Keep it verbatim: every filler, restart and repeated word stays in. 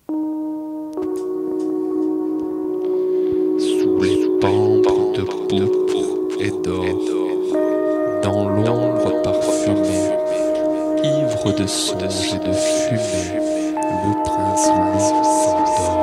Sous les pentes de pourpre et d'or, dans l'ombre parfumée, ivre de songe et de fumée, le prince loup s'endort.